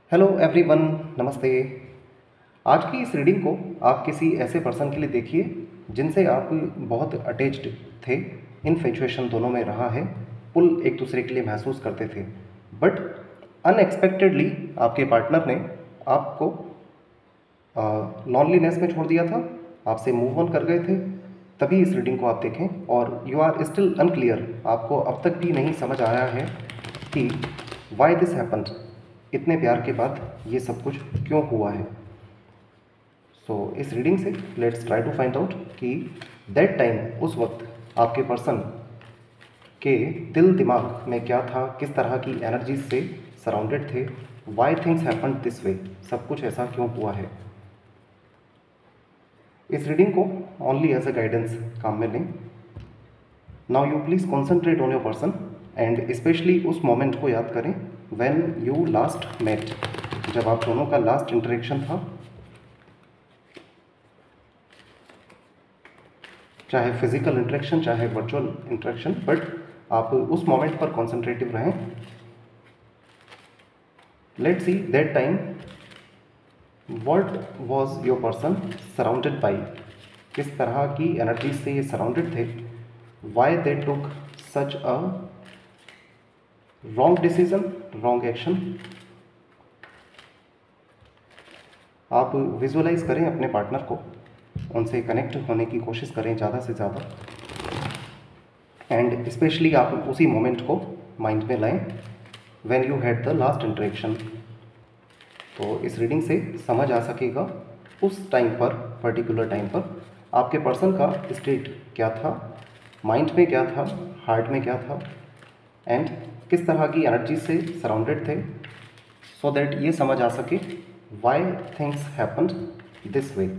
Hello everyone, नमस्ते। आज की इस रीडिंग को आप किसी ऐसे पर्सन के लिए देखिए जिनसे आप बहुत अटैच्ड थे, इनफैचुएशन दोनों में रहा है, पुल एक दूसरे के लिए महसूस करते थे, बट अनएक्सपेक्टेडली आपके पार्टनर ने आपको लॉनलीनेस में छोड़ दिया था, आपसे मूव ऑन कर गए थे। तभी इस रीडिंग को आप देखें और यू आर स्टिल अनक्लियर, आपको अब तक भी नहीं समझ आया है कि वाई दिस हैपन्ड, इतने प्यार के बाद ये सब कुछ क्यों हुआ है। सो इस रीडिंग से let's try to find out कि दैट टाइम, उस वक्त आपके पर्सन के दिल दिमाग में क्या था, किस तरह की एनर्जीज से सराउंडेड थे, why things happened this way, सब कुछ ऐसा क्यों हुआ है। इस रीडिंग को ओनली एज अ गाइडेंस काम में लें। Now you please concentrate on your person and specially उस मोमेंट को याद करें व्हेन यू लास्ट मेट, जब आप दोनों का लास्ट इंटरेक्शन था, चाहे फिजिकल इंटरेक्शन चाहे वर्चुअल इंटरेक्शन, बट आप उस मोमेंट पर कॉन्सेंट्रेटिव रहें। Let's see that time what was your person surrounded by, किस तरह की एनर्जी से ये सराउंडेड थे, why they took such a wrong decision, wrong action. आप विजुअलाइज करें अपने पार्टनर को, उनसे कनेक्ट होने की कोशिश करें ज़्यादा से ज़्यादा, एंड स्पेशली आप उसी मोमेंट को माइंड में लाएं when you had the last interaction. तो इस रीडिंग से समझ आ सकेगा उस टाइम पर, पर्टिकुलर टाइम पर आपके पर्सन का स्टेट क्या था, माइंड में क्या था, हार्ट में क्या था, एंड किस तरह की एनर्जी से सराउंडेड थे, सो दैट ये समझ आ सके why things happened this way.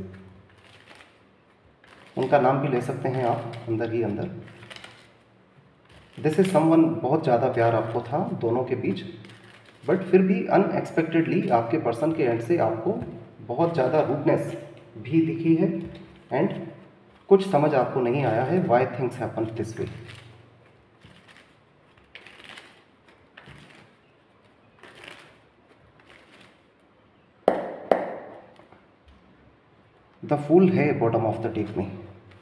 उनका नाम भी ले सकते हैं आप अंदर ही अंदर। दिस इज समवन, बहुत ज़्यादा प्यार आपको था दोनों के बीच, बट फिर भी अनएक्सपेक्टेडली आपके पर्सन के एंड से आपको बहुत ज़्यादा रूडनेस भी दिखी है, एंड कुछ समझ आपको नहीं आया है why things happen this way. The fool है बॉटम ऑफ द डेक में।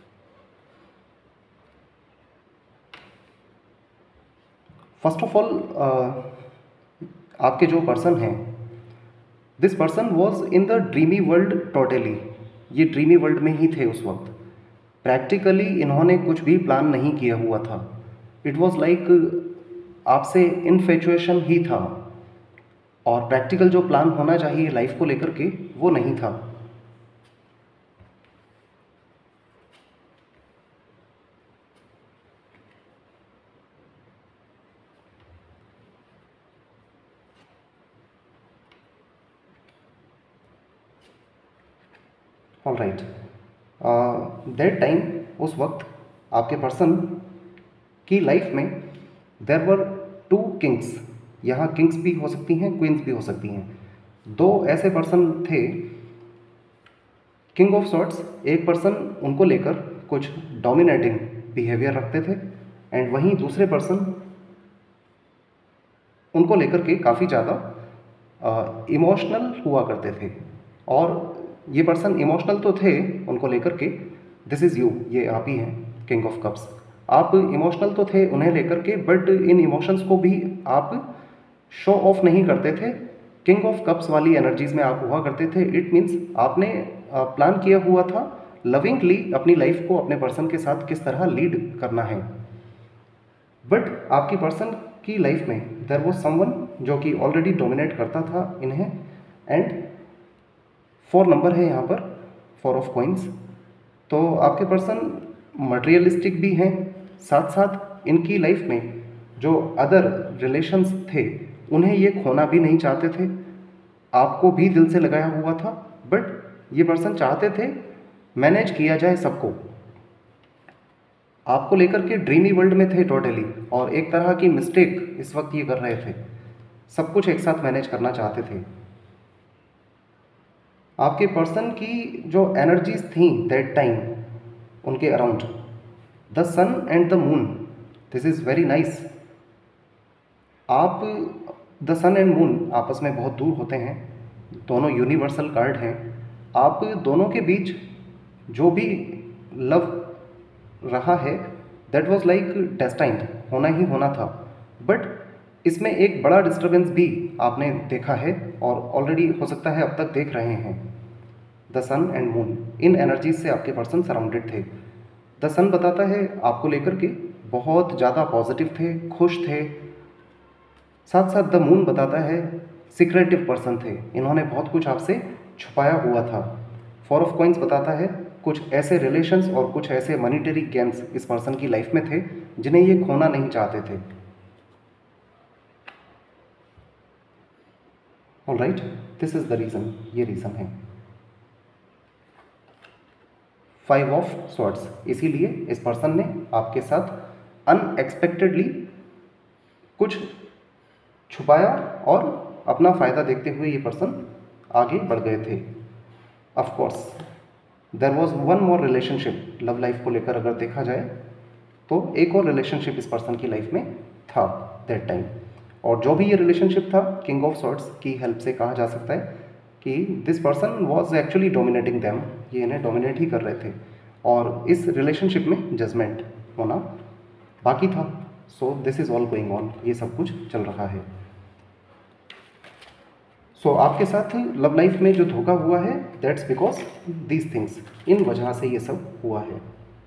फर्स्ट ऑफ ऑल, आपके जो पर्सन हैं, this person was in the dreamy world totally, ये ड्रीमी वर्ल्ड में ही थे उस वक्त। प्रैक्टिकली इन्होंने कुछ भी प्लान नहीं किया हुआ था। इट वॉज लाइक आपसे इनफेचुएशन ही था, और प्रैक्टिकल जो प्लान होना चाहिए लाइफ को लेकर के वो नहीं था। ऑल राइट, दैट टाइम, उस वक्त आपके पर्सन की लाइफ में देर वर टू किंग्स। यहाँ किंग्स भी हो सकती हैं, क्वींस भी हो सकती हैं। दो ऐसे पर्सन थे, किंग ऑफ सॉर्ट्स, एक पर्सन उनको लेकर कुछ डोमिनेटिंग बिहेवियर रखते थे, एंड वहीं दूसरे पर्सन उनको लेकर के काफ़ी ज़्यादा इमोशनल हुआ करते थे। और ये पर्सन इमोशनल तो थे उनको लेकर के, दिस इज़ यू, ये आप ही हैं किंग ऑफ कप्स। आप इमोशनल तो थे उन्हें लेकर के, बट इन इमोशंस को भी आप शो ऑफ नहीं करते थे। किंग ऑफ कप्स वाली एनर्जीज में आप हुआ करते थे। इट मीन्स आपने प्लान किया हुआ था लविंगली अपनी लाइफ को अपने पर्सन के साथ किस तरह लीड करना है, बट आपकी पर्सन की लाइफ में देयर वाज समवन जो कि ऑलरेडी डोमिनेट करता था इन्हें, एंड 4 नंबर है यहाँ पर, 4 ऑफ कॉइंस। तो आपके पर्सन मटेरियलिस्टिक भी हैं, साथ साथ इनकी लाइफ में जो अदर रिलेशंस थे उन्हें ये खोना भी नहीं चाहते थे। आपको भी दिल से लगाया हुआ था, बट ये पर्सन चाहते थे मैनेज किया जाए सबको। आपको लेकर के ड्रीमी वर्ल्ड में थे टोटली, और एक तरह की मिस्टेक इस वक्त ये कर रहे थे, सब कुछ एक साथ मैनेज करना चाहते थे। आपके पर्सन की जो एनर्जीज थी दैट टाइम उनके around, the sun and the moon, this is very nice. आप द सन एंड मून आपस में बहुत दूर होते हैं, दोनों यूनिवर्सल कार्ड हैं। आप दोनों के बीच जो भी लव रहा है दैट वाज लाइक डेस्टाइन्ड, होना ही होना था। बट इसमें एक बड़ा डिस्टर्बेंस भी आपने देखा है और ऑलरेडी हो सकता है अब तक देख रहे हैं। द सन एंड मून, इन एनर्जीज से आपके पर्सन सराउंडेड थे। द सन बताता है आपको लेकर के बहुत ज़्यादा पॉजिटिव थे, खुश थे। साथ साथ द मून बताता है सीक्रेटिव पर्सन थे, इन्होंने बहुत कुछ आपसे छुपाया हुआ था। फोर ऑफ कॉइंस बताता है कुछ ऐसे रिलेशंस और कुछ ऐसे मॉनिटरी गेन्स इस पर्सन की लाइफ में थे जिन्हें ये खोना नहीं चाहते थे। Alright, this is the reason, ये रीज़न है। 5 ऑफ स्वॉर्ड्स, इसीलिए इस पर्सन ने आपके साथ अनएक्सपेक्टेडली कुछ छुपाया और अपना फ़ायदा देखते हुए ये पर्सन आगे बढ़ गए थे। Of course there was one more relationship, love life को लेकर अगर देखा जाए तो एक और रिलेशनशिप इस पर्सन की लाइफ में था दैट टाइम। और जो भी ये रिलेशनशिप था, किंग ऑफ स्वॉर्ड्स की हेल्प से कहा जा सकता है कि this person was actually dominating them, ये इन्हें डोमिनेट ही कर रहे थे। और इस रिलेशनशिप में जजमेंट होना बाकी था। So this is all going on, ये सब कुछ चल रहा है। सो आपके साथ लव लाइफ में जो धोखा हुआ है दैट्स बिकॉज दीज थिंग्स, इन वजह से ये सब हुआ है।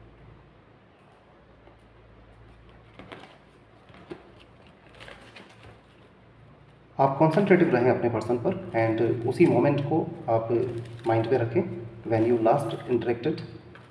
आप कॉन्सेंट्रेटिव रहें अपने पर्सन पर एंड उसी मोमेंट को आप माइंड में रखें when you last interacted.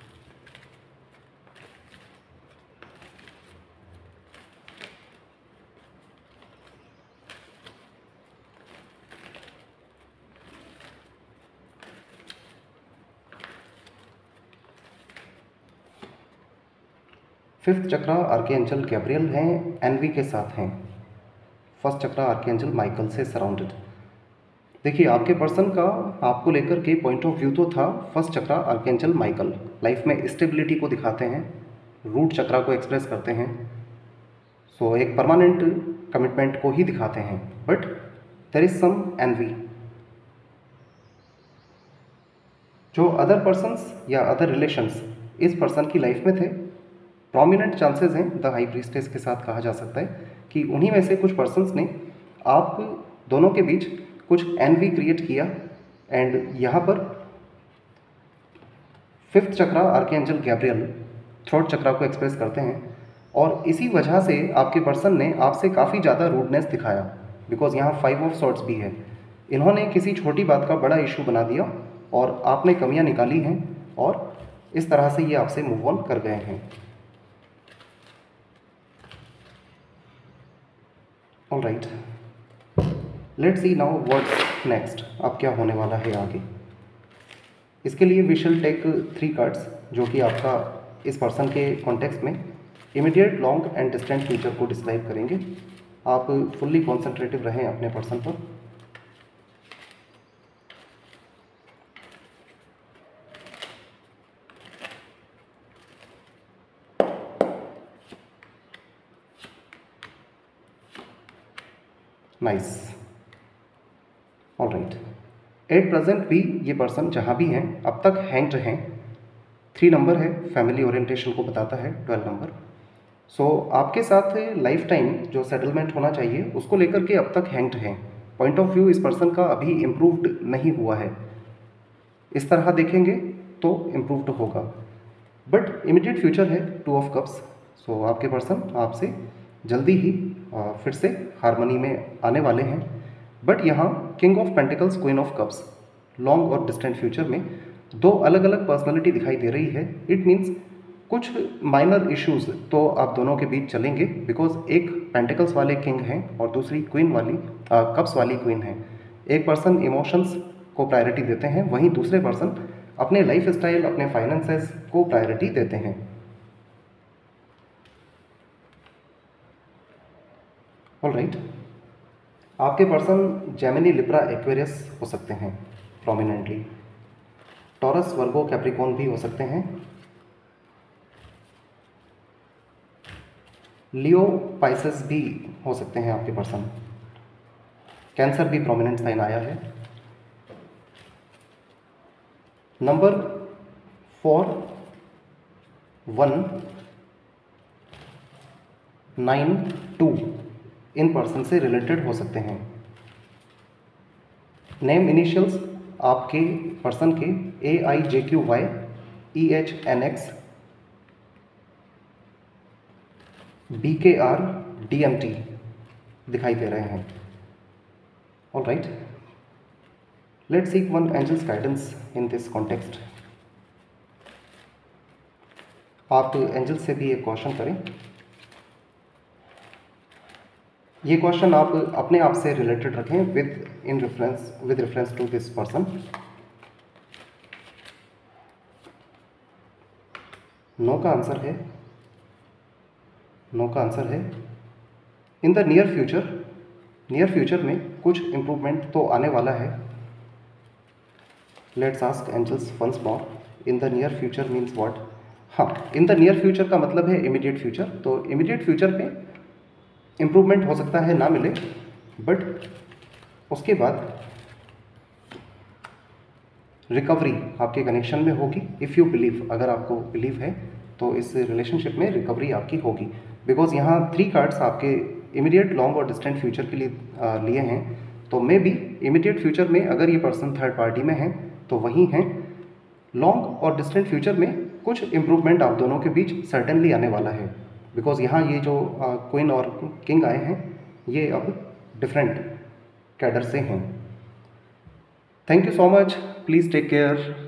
Fifth chakra archangel Gabriel हैं, एनवी के साथ हैं। फर्स्ट चक्रा आर्कएंजल माइकल से सराउंडेड। देखिए आपके पर्सन का आपको लेकर के पॉइंट ऑफ व्यू तो था first chakra archangel Michael, life में स्टेबिलिटी को दिखाते हैं, रूट चक्रा को एक्सप्रेस करते हैं। सो एक परमानेंट कमिटमेंट को ही दिखाते हैं। But there is some envy, जो अदर पर्सन्स या अदर रिलेशंस इस पर्सन की लाइफ में थे, प्रोमिनेंट चांसेस हैं द हाई प्रीस्टेस के साथ कहा जा सकता है कि उन्हीं में से कुछ पर्सन्स ने आप दोनों के बीच कुछ एनवी क्रिएट किया। एंड यहाँ पर fifth chakra archangel Gabriel throat chakra को एक्सप्रेस करते हैं और इसी वजह से आपके पर्सन ने आपसे काफ़ी ज़्यादा रूडनेस दिखाया, बिकॉज यहाँ 5 ऑफ सॉर्ड्स भी है। इन्होंने किसी छोटी बात का बड़ा इशू बना दिया और आपने कमियां निकाली हैं और इस तरह से ये आपसे मूव ऑन कर गए हैं। All right, let's see now what's next, अब क्या होने वाला है आगे। इसके लिए वी शैल टेक 3 कार्ड्स जो कि आपका इस पर्सन के कॉन्टेक्स्ट में immediate, long and distant future को डिस्क्राइब करेंगे। आप फुल्ली कॉन्सेंट्रेटिव रहें अपने पर्सन पर। Nice, all right. At present भी ये पर्सन जहाँ भी हैं अब तक हैंग्ड हैं। 3 नंबर है, फैमिली ओरिएंटेशन को बताता है 12 नंबर। सो आपके साथ लाइफ टाइम जो सेटलमेंट होना चाहिए उसको लेकर के अब तक हैंग्ड हैं। पॉइंट ऑफ व्यू इस पर्सन का अभी इम्प्रूव्ड नहीं हुआ है, इस तरह देखेंगे तो इम्प्रूव्ड होगा। बट इमीडिएट फ्यूचर है 2 ऑफ कप्स। सो आपके पर्सन आपसे जल्दी ही फिर से हारमोनी में आने वाले हैं। बट यहाँ king of pentacles, queen of cups, long और डिस्टेंट फ्यूचर में 2 अलग अलग पर्सनालिटी दिखाई दे रही है। इट मीन्स कुछ माइनर इश्यूज तो आप दोनों के बीच चलेंगे, बिकॉज एक पेंटिकल्स वाले किंग हैं और दूसरी क्वीन वाली कप्स वाली क्वीन है। एक पर्सन इमोशंस को प्रायोरिटी देते हैं, वहीं दूसरे पर्सन अपने लाइफ स्टाइल, अपने फाइनेंसेस को प्रायोरिटी देते हैं। ऑल राइट, आपके पर्सन जेमिनी, लिब्रा, एक्वेरियस हो सकते हैं प्रोमिनेंटली। टॉरस, वर्गो, कैप्रिकॉर्न भी हो सकते हैं। लियो, पाइसेस भी हो सकते हैं आपके पर्सन। कैंसर भी प्रोमिनेंट साइन आया है। नंबर 4 1 9 2 इन पर्सन से रिलेटेड हो सकते हैं। नेम इनिशियल्स आपके पर्सन के AIJQY EHNX BKR DMT दिखाई दे रहे हैं। All right, let's seek one angels guidance in this context. आप एंजल से भी एक क्वेश्चन करें। ये क्वेश्चन आप अपने आप से रिलेटेड रखें with reference to this person. No का आंसर है, नो का आंसर है। इन द नियर फ्यूचर में कुछ इम्प्रूवमेंट तो आने वाला है। Let's ask angels once more, in the near future means what? हाँ, इन द नियर फ्यूचर का मतलब है इमीडिएट फ्यूचर। तो इमीडिएट फ्यूचर में इम्प्रूवमेंट हो सकता है ना मिले, बट उसके बाद रिकवरी आपके कनेक्शन में होगी। इफ़ यू बिलीव, अगर आपको बिलीव है तो इस रिलेशनशिप में रिकवरी आपकी होगी। बिकॉज यहाँ 3 कार्ड्स आपके इमीडिएट, लॉन्ग और डिस्टेंट फ्यूचर के लिए लिए हैं। तो मे बी इमीडिएट फ्यूचर में अगर ये पर्सन थर्ड पार्टी में है तो वही हैं। लॉन्ग और डिस्टेंट फ्यूचर में कुछ इम्प्रूवमेंट आप दोनों के बीच सर्टेनली आने वाला है। बिकॉज यहाँ ये जो क्वीन और किंग आए हैं ये अब डिफरेंट कैडर से हैं। Thank you so much, please take care.